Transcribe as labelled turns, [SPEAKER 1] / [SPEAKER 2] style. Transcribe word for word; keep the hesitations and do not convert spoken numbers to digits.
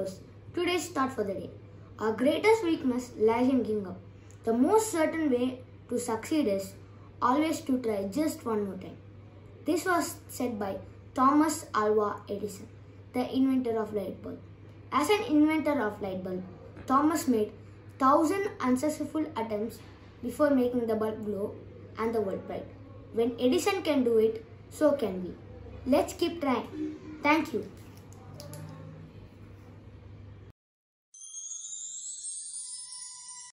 [SPEAKER 1] viewers, today's thought for the day. Our greatest weakness lies in giving up. The most certain way to succeed is always to try just one more time. This was said by Thomas Alva Edison, the inventor of light bulb. As an inventor of light bulb, Thomas made thousand unsuccessful attempts before making the bulb glow and the world bright. When Edison can do it, so can we. Let's keep trying. Thank you.